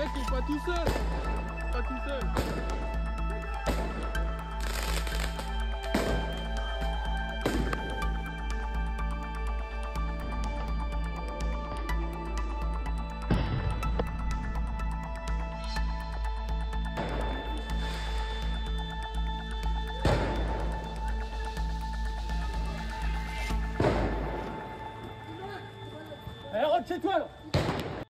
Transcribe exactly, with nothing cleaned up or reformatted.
Eh, t'es pas tout seul. Pas tout seul. Allez, rentre chez toi là.